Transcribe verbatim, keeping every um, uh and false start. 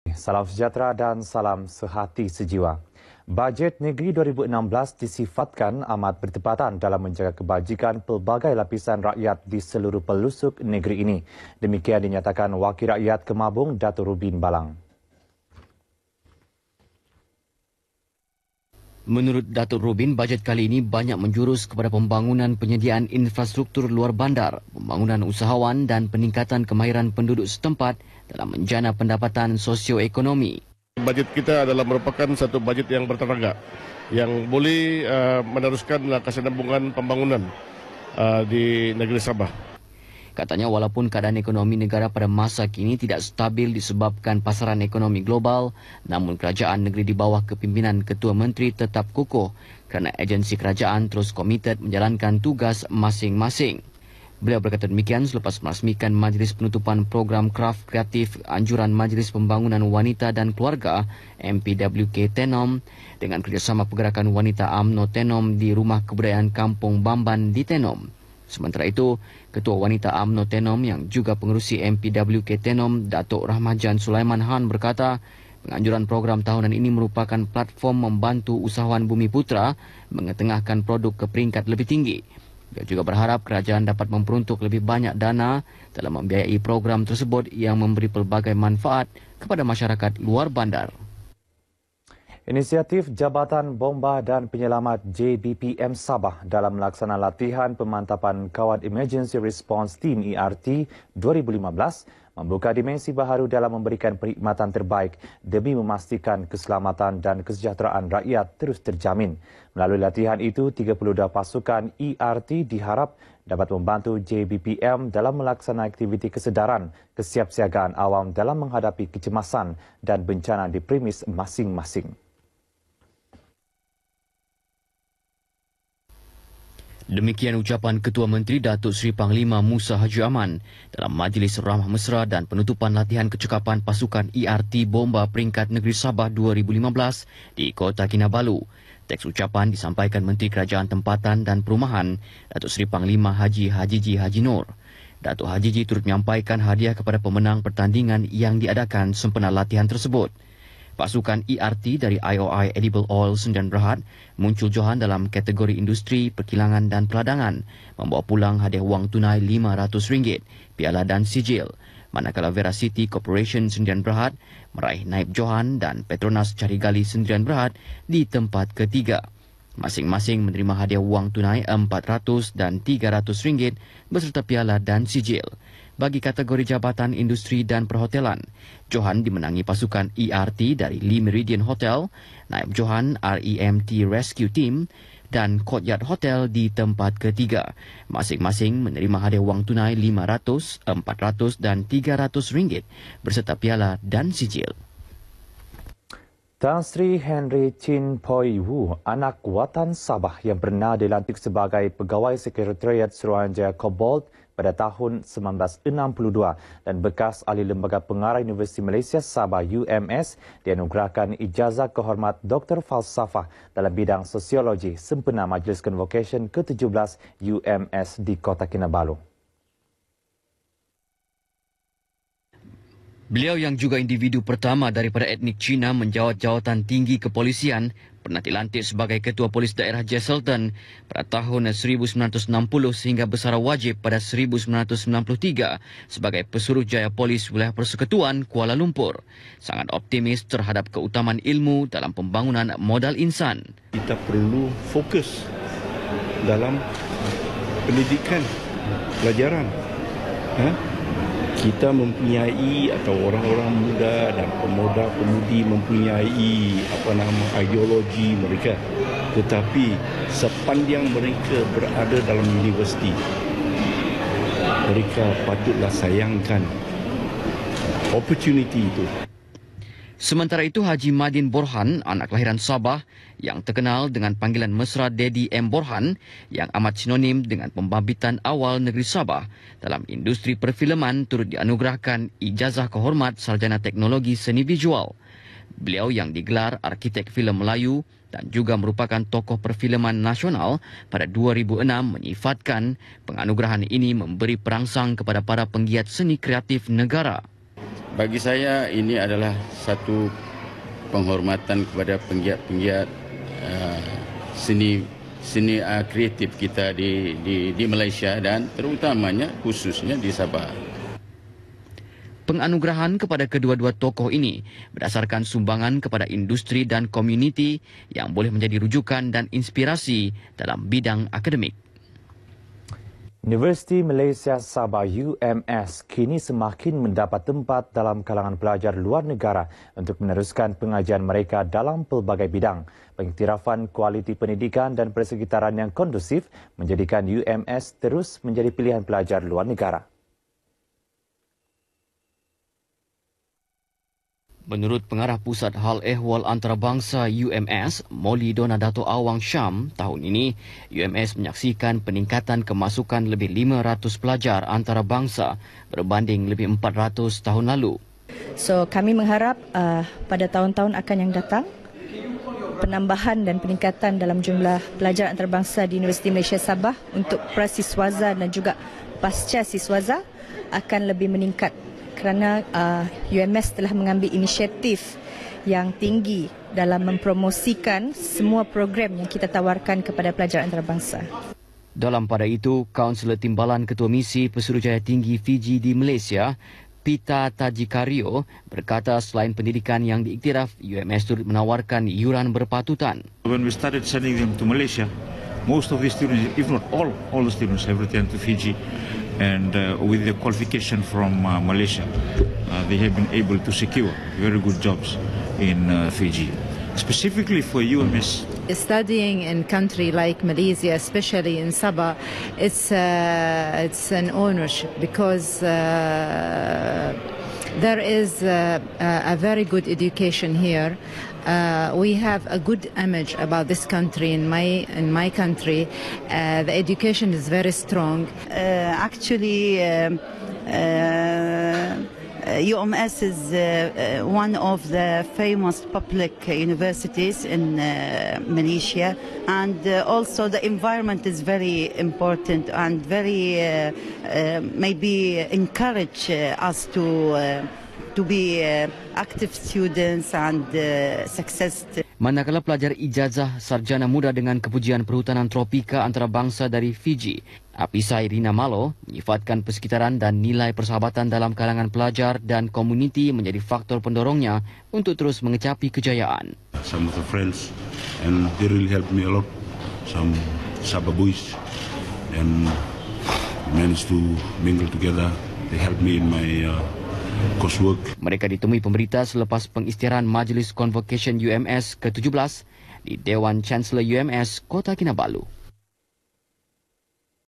Salam sejahtera dan salam sehati sejiwa. Bajet negeri dua ribu enam belas disifatkan amat bertepatan dalam menjaga kebajikan pelbagai lapisan rakyat di seluruh pelosok negeri ini. Demikian dinyatakan Wakil Rakyat Kemabung Datuk Rubin Balang. Menurut Datuk Rubin, bajet kali ini banyak menjurus kepada pembangunan penyediaan infrastruktur luar bandar, pembangunan usahawan dan peningkatan kemahiran penduduk setempat dalam menjana pendapatan sosioekonomi. Bajet kita adalah merupakan satu bajet yang bertenaga, yang boleh uh, meneruskan kesinambungan pembangunan uh, di negeri Sabah. Katanya walaupun keadaan ekonomi negara pada masa kini tidak stabil disebabkan pasaran ekonomi global, namun kerajaan negeri di bawah kepimpinan Ketua Menteri tetap kukuh kerana agensi kerajaan terus komited menjalankan tugas masing-masing. Beliau berkata demikian selepas merasmikan Majlis Penutupan Program Kraft Kreatif Anjuran Majlis Pembangunan Wanita dan Keluarga M P W K Tenom dengan kerjasama Pergerakan Wanita U M N O Tenom di Rumah Kebudayaan Kampung Bamban di Tenom. Sementara itu, Ketua Wanita U M N O Tenom yang juga pengerusi M P W K Tenom, Datuk Rahmajan Sulaiman Han berkata, penganjuran program tahunan ini merupakan platform membantu usahawan Bumi Putra mengetengahkan produk ke peringkat lebih tinggi. Dia juga berharap kerajaan dapat memperuntuk lebih banyak dana dalam membiayai program tersebut yang memberi pelbagai manfaat kepada masyarakat luar bandar. Inisiatif Jabatan Bomba dan Penyelamat J B P M Sabah dalam melaksanakan latihan pemantapan Kawat Emergency Response Team E R T dua ribu lima belas membuka dimensi baharu dalam memberikan perkhidmatan terbaik demi memastikan keselamatan dan kesejahteraan rakyat terus terjamin. Melalui latihan itu, tiga puluh dua pasukan E R T diharap dapat membantu J B P M dalam melaksanakan aktiviti kesedaran, kesiapsiagaan awam dalam menghadapi kecemasan dan bencana di premis masing-masing. Demikian ucapan Ketua Menteri Datuk Seri Panglima Musa Haji Aman dalam Majlis Ramah Mesra dan penutupan latihan kecekapan pasukan E R T Bomba peringkat negeri Sabah dua ribu lima belas di Kota Kinabalu. Teks ucapan disampaikan Menteri Kerajaan Tempatan dan Perumahan Datuk Seri Panglima Haji Hajiji Haji Nur. Datuk Hajiji turut menyampaikan hadiah kepada pemenang pertandingan yang diadakan sempena latihan tersebut. Pasukan E R T dari I O I Edible Oil Sdn Bhd muncul johan dalam kategori industri, perkilangan dan peladangan, membawa pulang hadiah wang tunai lima ratus ringgit, piala dan sijil. Manakala Vera City Corporation Sdn Bhd meraih naib johan dan Petronas Carigali Sdn Bhd di tempat ketiga. Masing-masing menerima hadiah wang tunai empat ratus dan tiga ratus ringgit beserta piala dan sijil. Bagi kategori Jabatan Industri dan Perhotelan, johan dimenangi pasukan E R T dari Lee Meridian Hotel, naib johan R E M T Rescue Team dan Courtyard Hotel di tempat ketiga. Masing-masing menerima hadiah wang tunai lima ratus, empat ratus dan tiga ratus ringgit beserta piala dan sijil. Tan Sri Henry Chin Poi Wu, anak watan Sabah yang pernah dilantik sebagai Pegawai Sekretariat Suruhanjaya Cobalt pada tahun seribu sembilan ratus enam puluh dua dan bekas ahli Lembaga Pengarah Universiti Malaysia Sabah U M S dianugerahkan ijazah kehormat Doktor Falsafah dalam bidang sosiologi sempena Majlis Convocation ke tujuh belas U M S di Kota Kinabalu. Beliau yang juga individu pertama daripada etnik Cina menjawat jawatan tinggi kepolisian pernah dilantik sebagai Ketua Polis Daerah J Sultan pada tahun seribu sembilan ratus enam puluh sehingga bersara wajib pada seribu sembilan ratus sembilan puluh tiga sebagai Pesuruhjaya Polis Wilayah Persekutuan Kuala Lumpur. Sangat optimis terhadap keutamaan ilmu dalam pembangunan modal insan. Kita perlu fokus dalam pendidikan, pelajaran. Ha? Kita mempunyai atau orang-orang muda dan pemuda-pemudi mempunyai apa nama ideologi mereka, tetapi sepanjang mereka berada dalam universiti, mereka patutlah sayangkan opportunity itu. Sementara itu, Haji Madin Borhan, anak kelahiran Sabah yang terkenal dengan panggilan mesra Daddy M. Borhan yang amat sinonim dengan pembabbitan awal negeri Sabah dalam industri perfilman turut dianugerahkan ijazah kehormat Sarjana Teknologi Seni Visual. Beliau yang digelar arkitek filem Melayu dan juga merupakan tokoh perfilman nasional pada dua ribu enam menyifatkan penganugerahan ini memberi perangsang kepada para penggiat seni kreatif negara. Bagi saya ini adalah satu penghormatan kepada penggiat-penggiat uh, seni seni uh, kreatif kita di, di di Malaysia dan terutamanya khususnya di Sabah. Penganugerahan kepada kedua-dua tokoh ini berdasarkan sumbangan kepada industri dan komuniti yang boleh menjadi rujukan dan inspirasi dalam bidang akademik. Universiti Malaysia Sabah U M S kini semakin mendapat tempat dalam kalangan pelajar luar negara untuk meneruskan pengajian mereka dalam pelbagai bidang. Pengiktirafan kualiti pendidikan dan persekitaran yang kondusif menjadikan U M S terus menjadi pilihan pelajar luar negara. Menurut Pengarah Pusat Hal Ehwal Antarabangsa U M S, Moli Dona Dato' Awang Syam, tahun ini U M S menyaksikan peningkatan kemasukan lebih lima ratus pelajar antarabangsa berbanding lebih empat ratus tahun lalu. So kami mengharap uh, pada tahun-tahun akan yang datang, penambahan dan peningkatan dalam jumlah pelajar antarabangsa di Universiti Malaysia Sabah untuk prasiswaza dan juga pasca siswaza akan lebih meningkat. Kerana uh, U M S telah mengambil inisiatif yang tinggi dalam mempromosikan semua program yang kita tawarkan kepada pelajar antarabangsa. Dalam pada itu, Kaunselor Timbalan Ketua Misi Pesuruhjaya Tinggi Fiji di Malaysia, Pita Tajikario, berkata selain pendidikan yang diiktiraf, U M S turut menawarkan iuran berpatutan. When we started sending them to Malaysia, most of the students, if not all, all the students have returned to Fiji. And uh, with the qualification from uh, Malaysia, uh, they have been able to secure very good jobs in uh, Fiji. Specifically for U M S. Studying in country like Malaysia, especially in Sabah, it's, uh, it's an ownership because uh, there is uh, a very good education here. Uh, we have a good image about this country. In my in my country, uh, the education is very strong. Uh, actually, uh, uh, U M S is uh, uh, one of the famous public universities in uh, Malaysia, and uh, also the environment is very important and very uh, uh, maybe encourage uh, us to. Uh, to be uh, active students and uh, success. Manakala pelajar ijazah sarjana muda dengan kepujian perhutanan tropika antarabangsa dari Fiji, Apisai Rina Malo, menyifatkan persekitaran dan nilai persahabatan dalam kalangan pelajar dan komuniti menjadi faktor pendorongnya untuk terus mengecapi kejayaan. Some of the friends and they really helped me a lot. Some Sabah boys and managed to mingle together. They helped me in my uh, coursework. Mereka ditemui pemberita selepas pengisytiharan Majlis Convocation U M S ke tujuh belas di Dewan Chancellor U M S Kota Kinabalu.